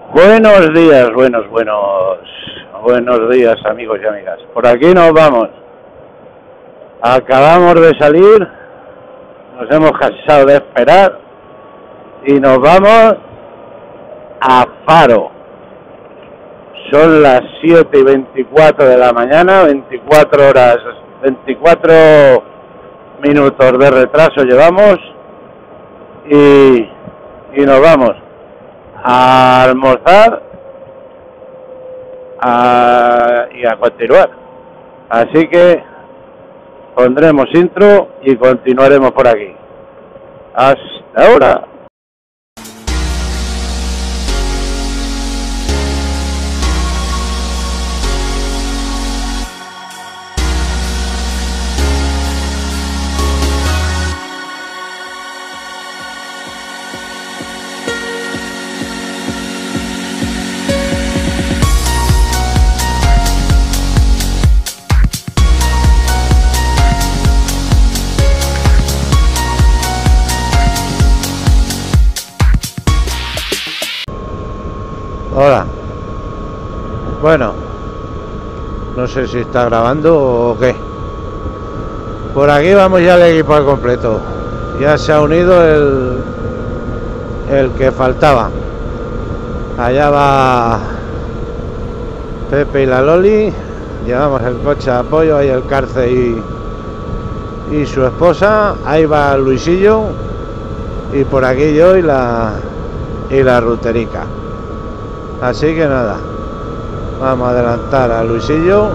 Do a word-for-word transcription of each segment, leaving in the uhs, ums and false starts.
Buenos días, buenos, buenos, buenos días amigos y amigas. Por aquí nos vamos. Acabamos de salir, nos hemos cansado de esperar y nos vamos a Faro. Son las siete y veinticuatro de la mañana, veinticuatro horas, veinticuatro minutos de retraso llevamos y, y nos vamos a almorzar a, y a continuar. Así que pondremos intro y continuaremos por aquí. Hasta ahora. Hola. Bueno, no sé si está grabando o qué. Por aquí vamos ya el equipo al completo. Ya se ha unido el el que faltaba. Allá va Pepe y la Loli. Llevamos el coche de apoyo, ahí el Carce y, y su esposa. Ahí va Luisillo. Y por aquí yo y la y la ruterica. Así que nada, vamos a adelantar a Luisillo.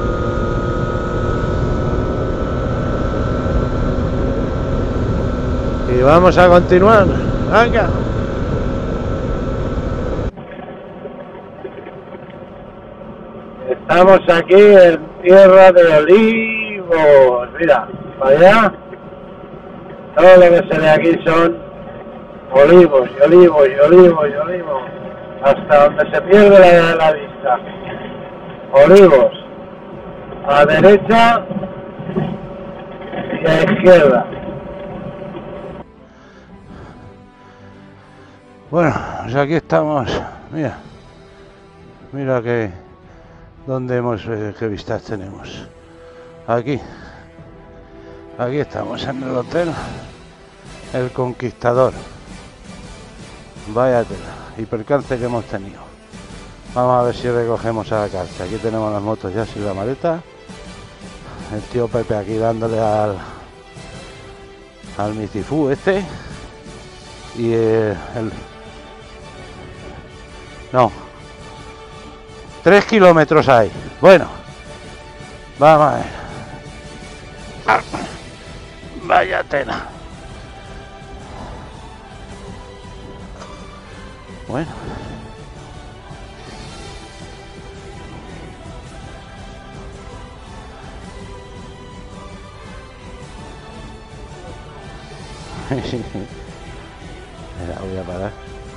Y vamos a continuar. Venga. Estamos aquí en tierra de olivos. Mira, para allá. Todo lo que se ve aquí son olivos y olivos y olivos y olivos. Hasta donde se pierde la, la vista. Olivos a derecha y a izquierda. Bueno, pues aquí estamos. Mira, mira que donde hemos eh, qué vistas tenemos. Aquí, aquí estamos en el hotel El Conquistador. Vaya tela y percance que hemos tenido. Vamos a ver si recogemos a la cárcel. Aquí tenemos las motos ya sin la maleta. El tío Pepe aquí dándole al al Mitifú este. Y eh, el no tres kilómetros hay. Bueno, vamos a ver. Ah, vaya tela. Bueno, mira, voy a parar.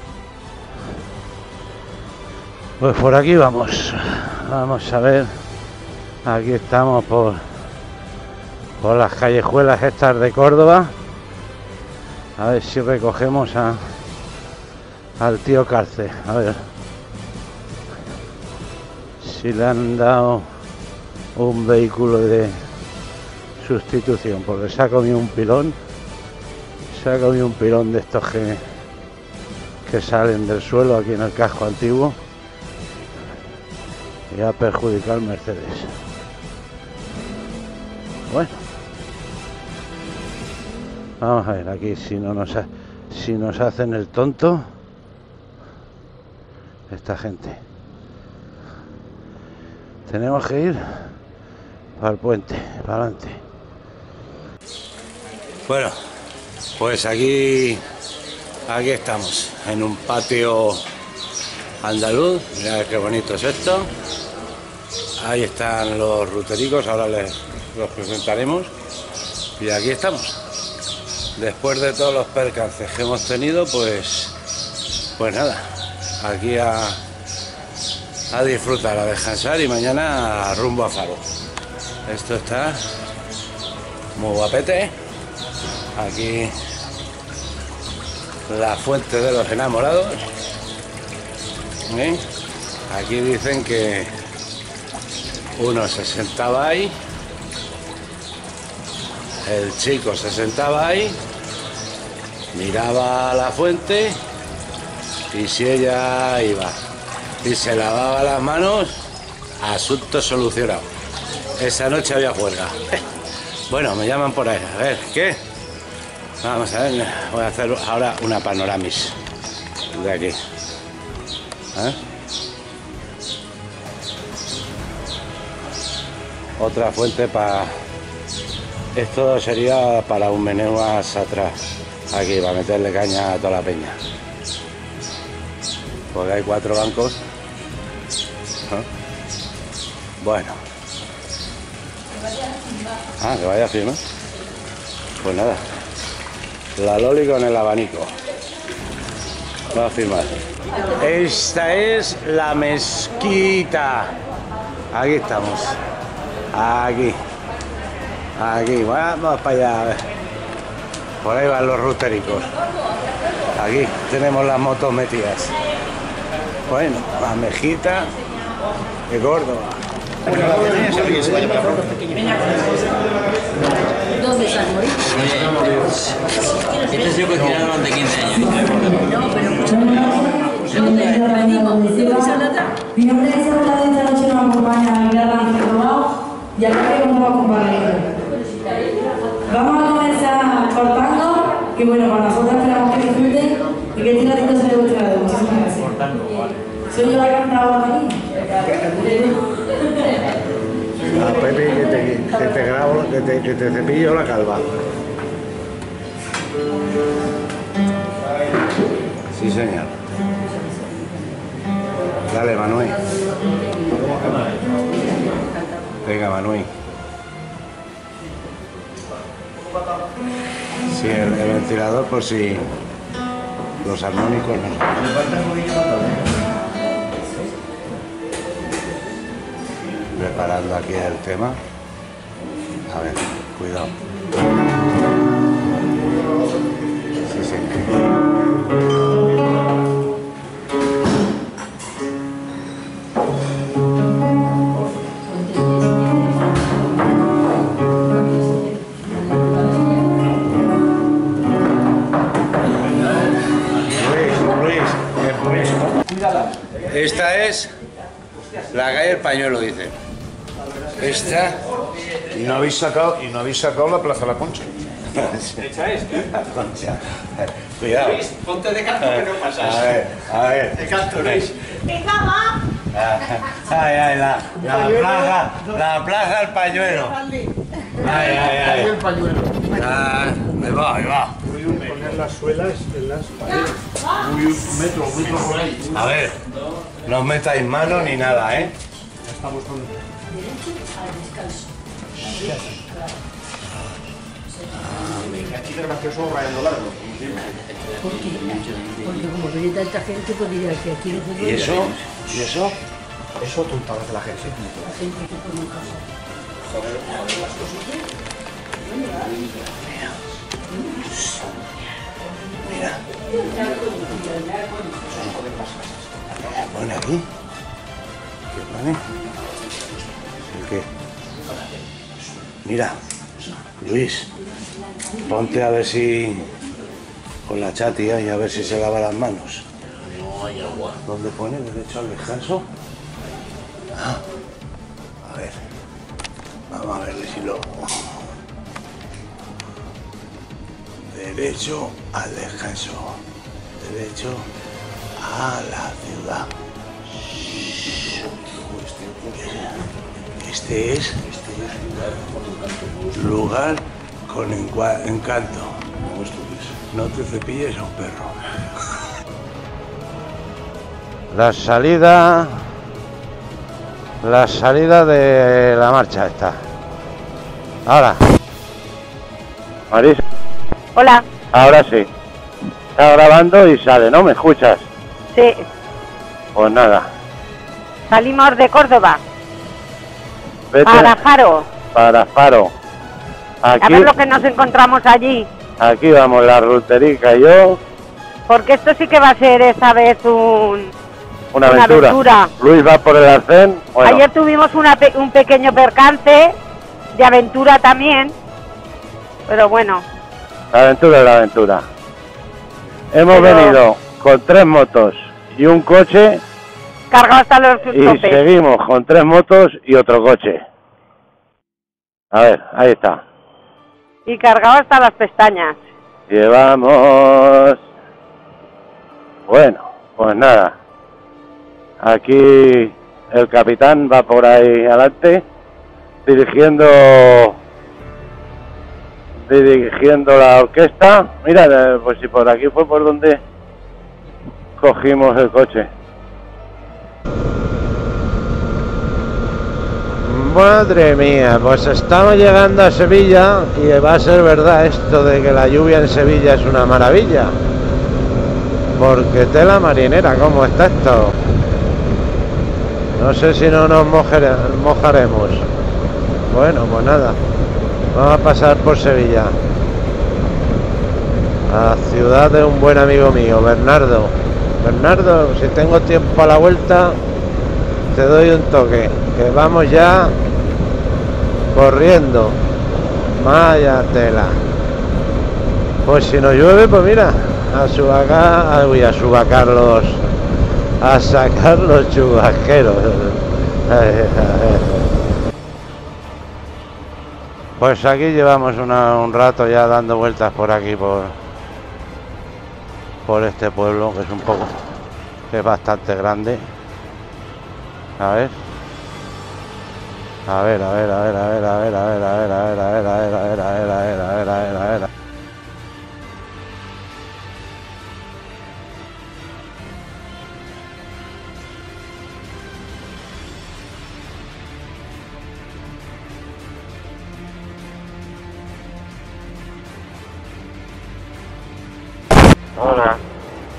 Pues por aquí vamos. Vamos a ver. Aquí estamos por por las callejuelas estas de Córdoba. A ver si recogemos a al tío Carce, a ver si le han dado un vehículo de sustitución, porque se ha comido un pilón, se ha comido un pilón de estos que, que salen del suelo aquí en el casco antiguo y ha perjudicado al Mercedes. Bueno, vamos a ver aquí si no nos ha, si nos hacen el tonto esta gente. Tenemos que ir para el puente, para adelante. Bueno, pues aquí aquí estamos en un patio andaluz. Mirad qué bonito es esto. Ahí están los rutericos, ahora les los presentaremos. Y aquí estamos. Después de todos los percances que hemos tenido, pues pues nada, aquí a, a disfrutar, a descansar y mañana rumbo a Faro. Esto está muy guapete. Aquí la fuente de los enamorados. ¿Eh? Aquí dicen que uno se sentaba ahí, el chico se sentaba ahí, miraba a la fuente y si ella iba y se lavaba las manos, asunto solucionado. Esa noche había juerga. Bueno, me llaman por ahí. A ver, ¿qué? Vamos a ver, voy a hacer ahora una panoramis de aquí. ¿Eh? Otra fuente para... Esto sería para un menú más atrás. Aquí, para meterle caña a toda la peña. Porque hay cuatro bancos. ¿Eh? Bueno. Ah, que vaya firme. Pues nada. La Loli con el abanico. Va a firmar. Esta es la mezquita. Aquí estamos. Aquí. Aquí. Vamos para allá. A ver. Por ahí van los rutericos. Aquí tenemos las motos metidas. Bueno, la mezquita de Córdoba. ¿Dónde están? Este se cocinado durante quince años. No, pero ¿dónde venimos? ¿De Barcelona? Mi nombre es Isabela, de esta noche nos acompaña a Miguel Ángel Robado y acá vamos a acompañar. Vamos a comenzar cortando, que bueno, para nosotros esperamos que disfruten y que este ratito se le guste a todos. Muchísimas gracias. Soy yo la cantadora aquí. A Pepe que te, que te grabo, que te, que te cepillo la calva. Sí, señor. Dale, Manuel. Venga, Manuel. Sí, el, el ventilador por si los armónicos no. Preparando aquí el tema. A ver, cuidado. Sí, sí. Esta es la calle del Pañuelo, dice. Esta. Y no habéis sacado, y no habéis sacado la Plaza La Concha. ¿Hecha es? La Concha. Cuidado. Luis, ponte de canto que no pasas. A ver, a ver. De canto, Luis. ¡Venga, va! Ay, ay, la, la plaza, la plaza del Pañuelo. Ay, ay, ay. El pañuelo. Ah, me va, me va. Voy a poner las suelas en las paredes. Voy un metro, un metro por ahí. A ver, no os metáis mano ni nada, ¿eh? Ya estamos con... Aquí es gracioso rayando largo. ¿Por qué? Porque como viene tanta gente, pues diría que aquí no se ¿Y puede. eso? ¿Y eso? Eso tontadas de la gente. La gente que pone cosas. Mira. ¿Qué pone aquí? ¿Qué pone? ¿El qué? Mira, Luis, ponte a ver si... con la chatía y a ver si se lava las manos. No hay agua. ¿Dónde pone derecho al descanso? Ah, a ver. Vamos a ver si lo... Derecho al descanso. Derecho a la ciudad. Este es lugar con encua- encanto. No te cepilles a un perro. La salida... La salida de la marcha está. Ahora. Marisa. Hola, Ahora sí. Está grabando y sale, ¿no? ¿Me escuchas? sí, Pues nada. salimos de Córdoba, Vete para Faro, para Faro. a Aquí, ver lo que nos encontramos allí, aquí vamos, la ruterica y yo. porque esto sí que va a ser esta vez un, Una, Una aventura. aventura. Luis va por el arcén. Bueno, Ayer tuvimos una pe- un pequeño percance de aventura también, pero bueno, la aventura es la aventura. Hemos Pero- venido con tres motos y un coche cargado hasta los y topes. seguimos con tres motos y otro coche. A ver, ahí está. Y cargado hasta las pestañas. Llevamos... Bueno, pues nada. Aquí el capitán va por ahí adelante, dirigiendo... Dirigiendo la orquesta. Mira, eh, pues si por aquí fue por donde cogimos el coche. Madre mía, pues estamos llegando a Sevilla y va a ser verdad esto de que la lluvia en Sevilla es una maravilla. Porque tela marinera, ¿cómo está esto? No sé si no nos mojere- mojaremos. Bueno, pues nada. Vamos a pasar por Sevilla. A la ciudad de un buen amigo mío, Bernardo. Bernardo, si tengo tiempo a la vuelta, te doy un toque. Que vamos ya corriendo. Vaya tela. Pues si no llueve, pues mira, a subacar, uy, a subacar los, a sacar los chubasqueros. Pues aquí llevamos una, un rato ya dando vueltas por aquí, por, por este pueblo, que es un poco, que es bastante grande. A ver. A ver, a ver, a ver, a ver, a ver, a ver, a ver, a ver, a ver, a ver, a ver, a ver, a ver, a ver, a ver, a ver. Hola.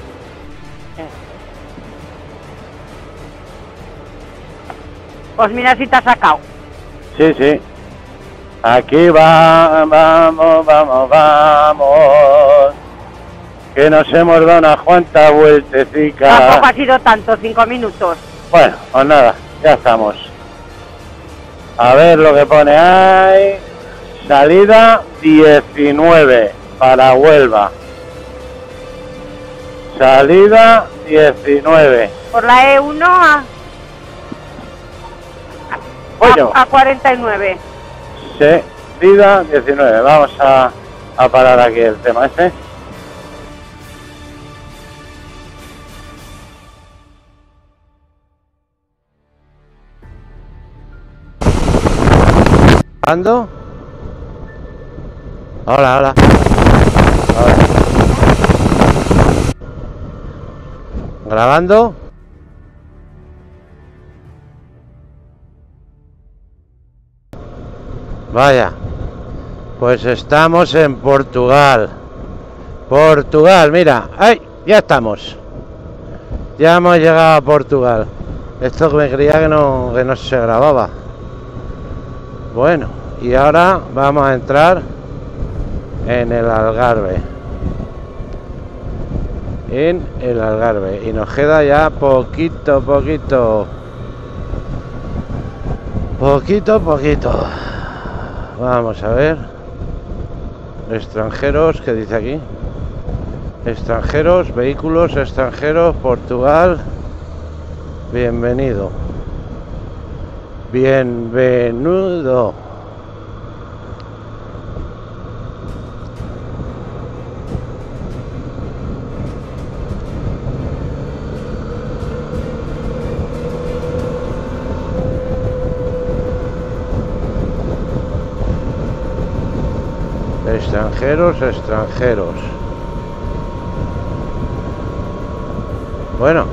Pues mira si te has sacado. Sí, sí. Aquí va, vamos, vamos, vamos. Que nos hemos dado una cuanta Tampoco vueltecica. ha sido tanto, cinco minutos. Bueno, pues nada, ya estamos. A ver lo que pone ahí. Salida diecinueve para Huelva. Salida diecinueve. Por la E uno a, Bueno, a, a cuarenta y nueve. salida diecinueve. Vamos a, a parar aquí el tema este. ¿Grabando? Hola, hola. Hola. ¿Grabando? Vaya, pues estamos en Portugal. Portugal, mira, ¡ay! Ya estamos. Ya hemos llegado a Portugal. Esto que me creía que no, que no se grababa. Bueno, y ahora vamos a entrar en el Algarve. En el Algarve. Y nos queda ya poquito, poquito. Poquito, poquito. Vamos a ver. Extranjeros, ¿qué dice aquí? Extranjeros, vehículos extranjeros, Portugal. Bienvenido. Bienvenido. Extranjeros, extranjeros. Bueno.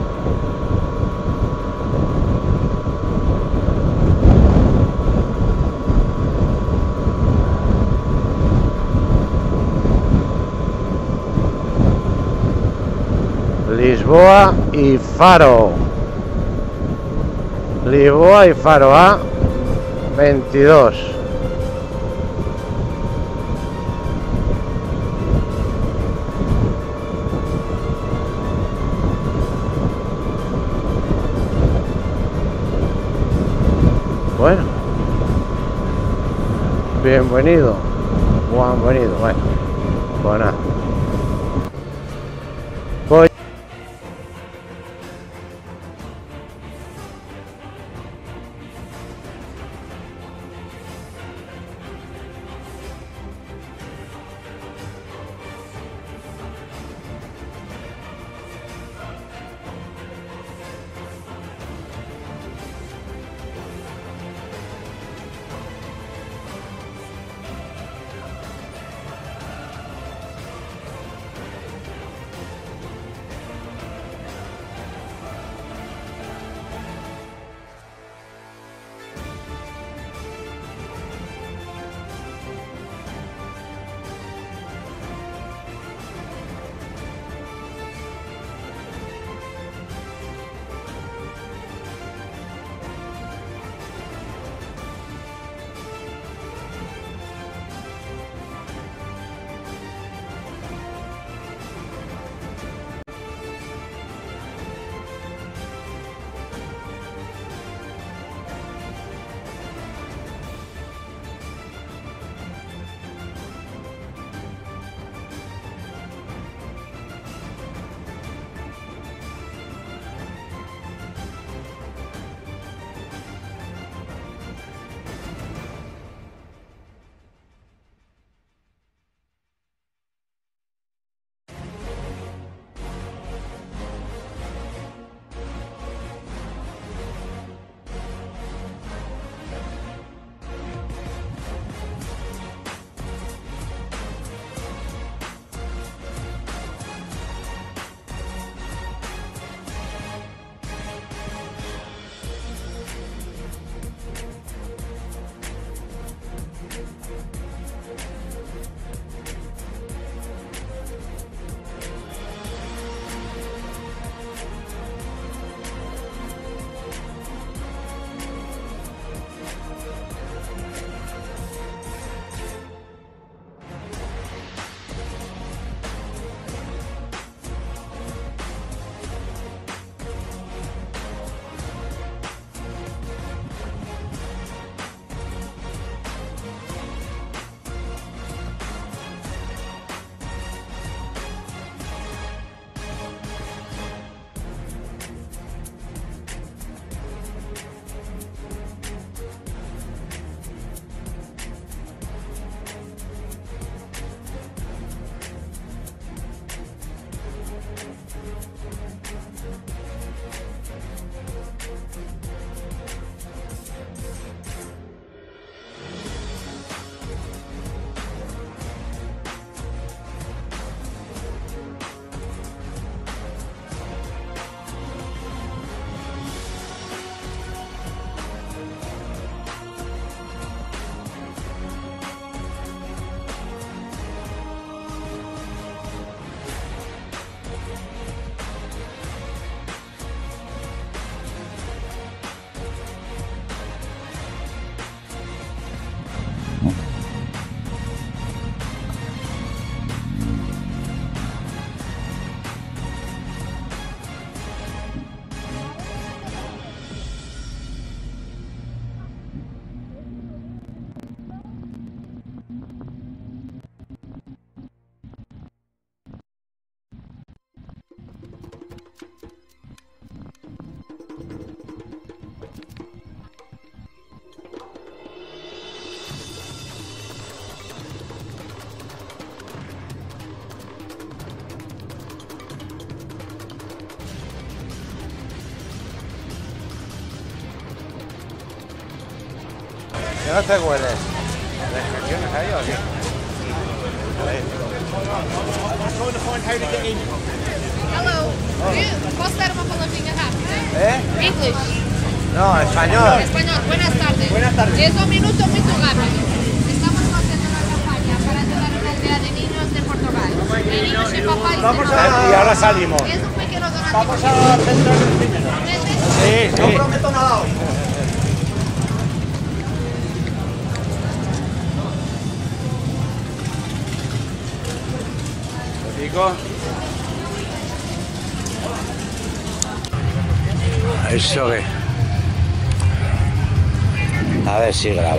Lisboa y Faro. Lisboa y Faro A veintidós. Bueno. Bienvenido. Bienvenido. Bueno. Pues nada. Pues ¿Qué no te huele? ¿Restricciones ahí o qué? Hello. ¿Posso dar uma palavrinha rápida? ¿Eh? English. No, español. Español. Buenas tardes. Buenas tardes. Es un minuto muy rápido. Estamos haciendo una campaña para ayudar a una aldea de niños de Portugal. De niños sin papá y Vamos sin a... mamá. Y ahora salimos. Es un pequeño donativo. Vamos a centrarnos primero. Sí, sí. No prometo nada hoy. Rico. Eso que. A ver si graba.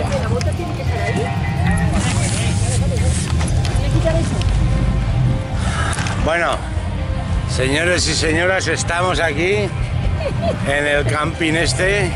Bueno, señores y señoras, estamos aquí en el camping este,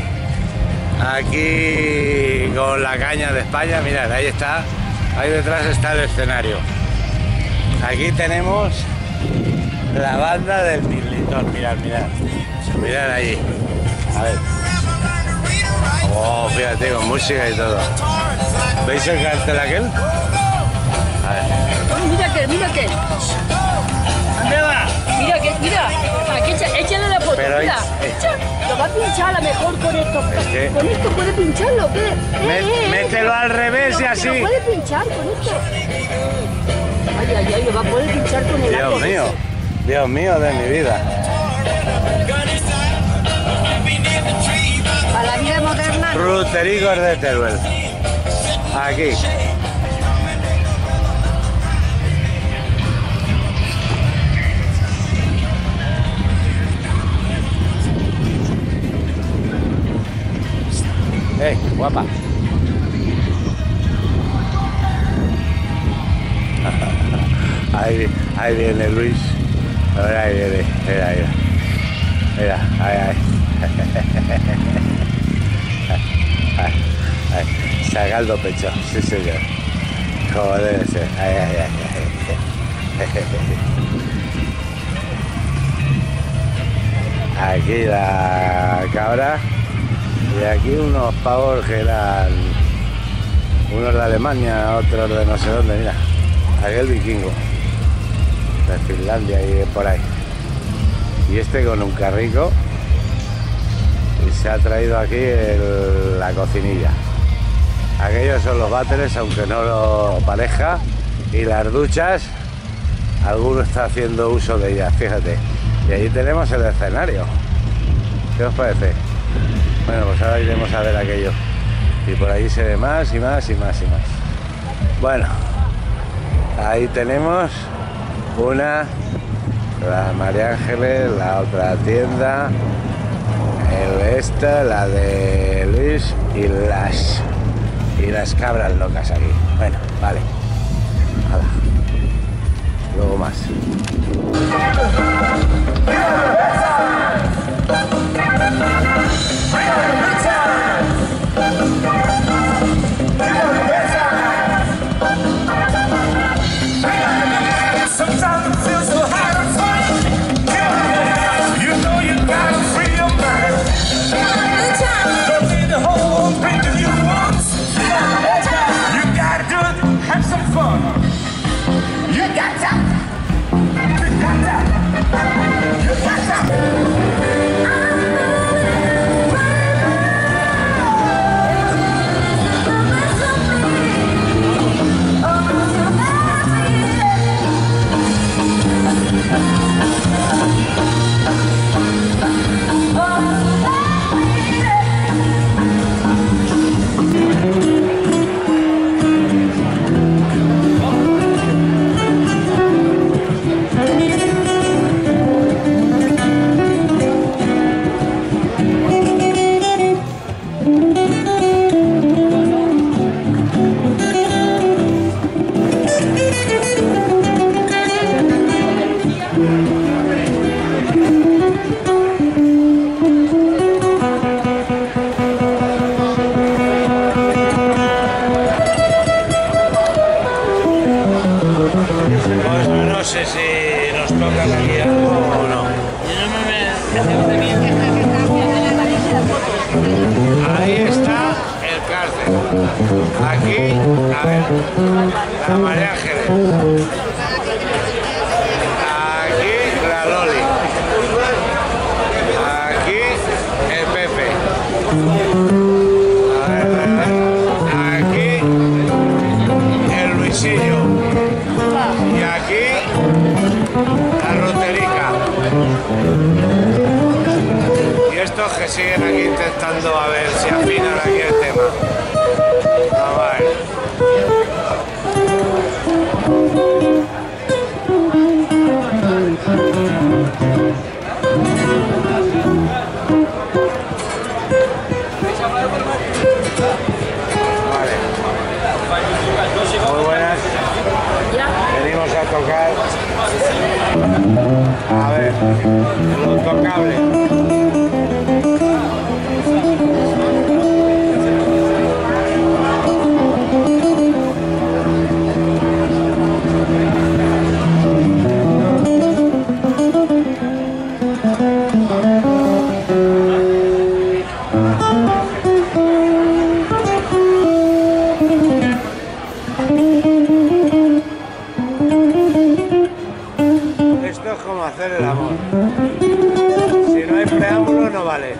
aquí con la caña de España. Mirad, ahí está, ahí detrás está el escenario. Aquí tenemos la banda del Mirlitón, mirad, mirad, mirad ahí. A ver. Oh, fíjate, con música y todo. ¿Veis el cartel aquel? A ver. Mira que, mira que. ¿Dónde va? Mira que, mira. Aquí, echa- échale la foto, Pero mira. es- Echa. Lo va a pinchar a lo mejor con esto. Es que- Con esto puede pincharlo, ¿qué? Eh, Mé- eh, eh, mételo al revés y Lo- así. Lo puede pinchar con esto. Ay, ay, ay, lo va a poder pinchar con el Dios árbol mío, ese. Dios mío de mi vida. A la vida moderna. Rutericos de Teruel. Aquí. ¡Eh, guapa! Ahí, ahí viene Luis. Ahora ahí viene. Mira, mira. Mira, ahí, ahí. Ahí, ahí. Sacando pecho, sí señor. Como debe ser. Ahí, ahí, ahí, ahí. Aquí la cabra. Y aquí unos pavos que eran unos de Alemania, otros de no sé dónde, mira. Aquel vikingo de Finlandia y por ahí. Y este con un carrico. Y se ha traído aquí el- la cocinilla. Aquellos son los váteres, aunque no lo parezca. Y las duchas, alguno está haciendo uso de ellas, fíjate. Y allí tenemos el escenario. ¿Qué os parece? Bueno, pues ahora iremos a ver aquello. Y por allí se ve más y más y más y más. Bueno, ahí tenemos una, la María Ángeles, la otra tienda, el esta, la de Luis y las y las cabras locas aquí. Bueno, vale. Hala. Luego más. Sometimes it feels so hard to find. You know you gotta free your mind. Don't need the whole world bringing you once. You gotta do it, have some fun. You got to. You got to. You got to. Pues no sé si nos tocan aquí algo o no. Ahí está el cárcel. Aquí, a ver, la María Ángeles. Aquí la Loli. Aquí el Pepe. A ver, a ver. Aquí el Luisillo. Y aquí la Ruterica. Y estos que siguen aquí intentando a ver si afinan aquí el tema. Vamos a ver. Lo intocable. Esto es como hacer el amor. Si no hay preámbulo, no vale.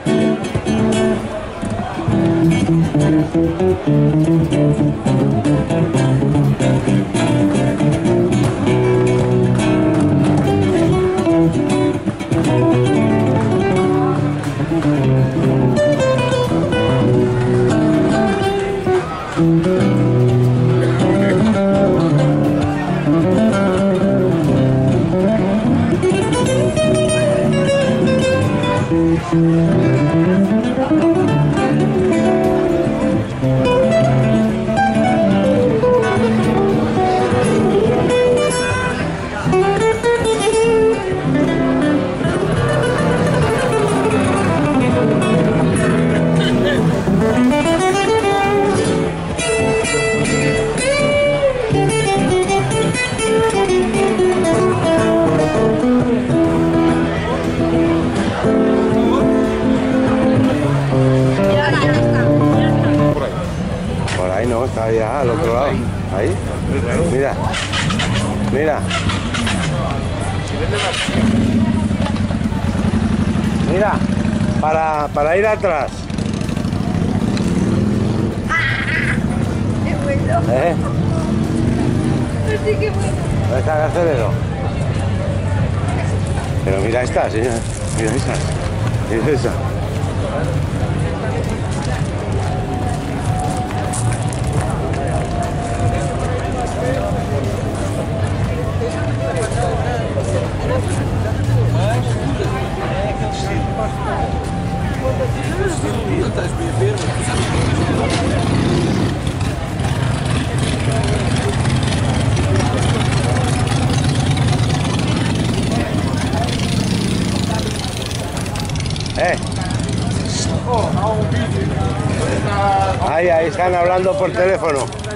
Por ahí no, está allá al otro lado. Ahí. Mira. Mira. Mira. Para, para ir atrás. ¿Eh? ¿Dónde está el acelero? Pero mira esta, señor. Mira esta. Mira esta. Eh. Ahí, ahí están hablando por teléfono.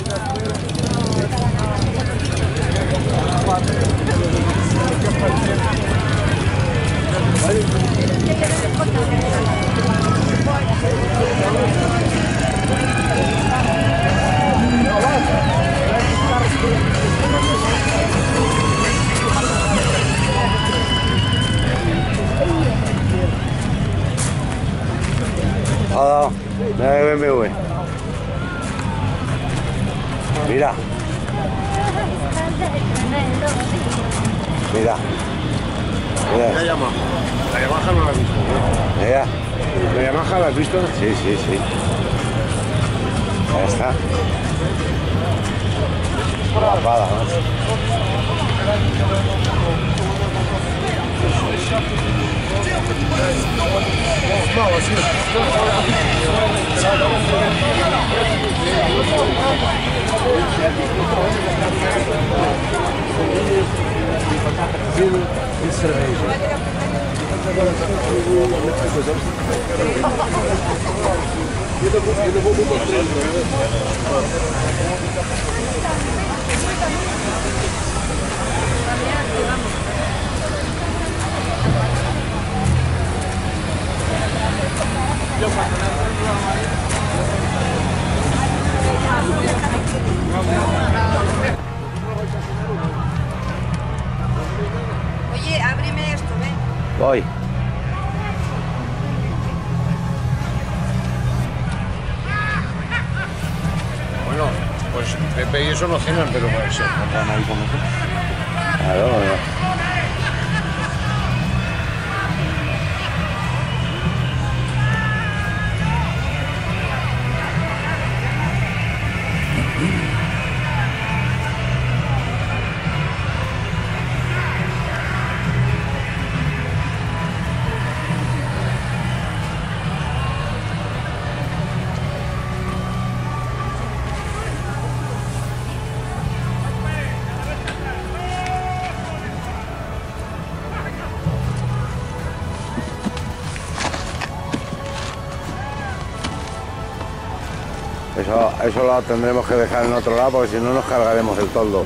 Ah, mira el B M W. Mira. Mira. Mira. La Yamaha. La Yamaha no la has visto, ¿no? Mira. ¿La Yamaha la has visto? Sí, sí, sí. Ahí está. Guapada, ¿no? Oye, ábreme esto, ven. Voy. Bueno, pues Pepe y eso no cenan, pero pues, se encuentran ahí con nosotros. Claro, no. Eso, eso lo tendremos que dejar en otro lado porque si no nos cargaremos el toldo.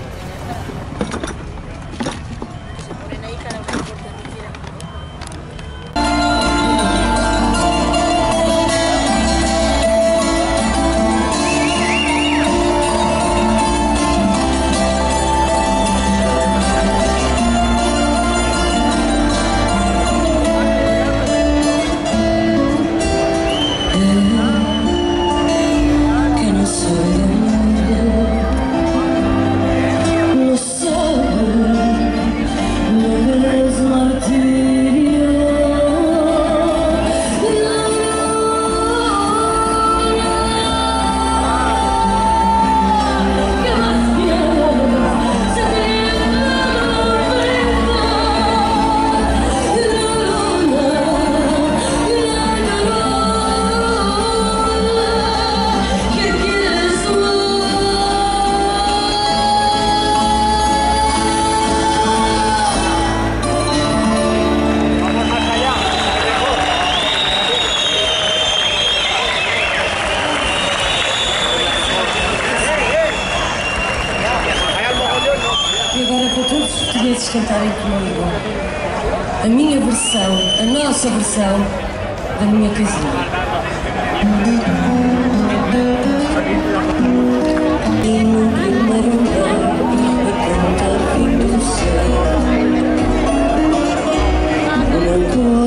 Cantarem comigo a minha versão, a nossa versão da minha casinha. E no primeiro andar a cantar fim do céu,